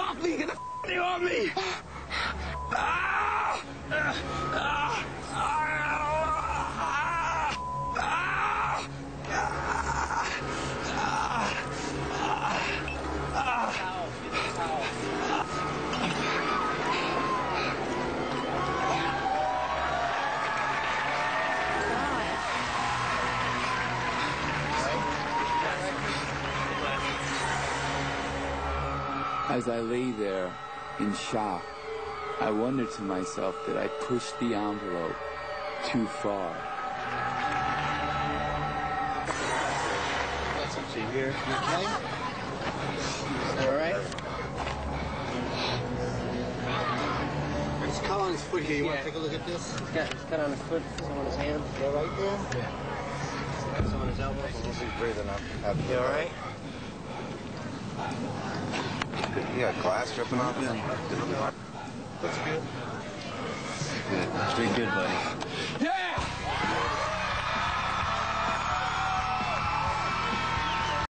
off me! Get the thing off me! Ah! Ah! As I lay there in shock, I wondered to myself that I pushed the envelope too far. Let's see here. You okay? All right. There's a cut on his foot here. You want to take a look at this? He's cut on his foot, some on his hand. You all right there? Yeah. Some on his elbow. He's breathing up. You all right? You got glass dripping off you? That's good. Good. Pretty good, buddy. Yeah!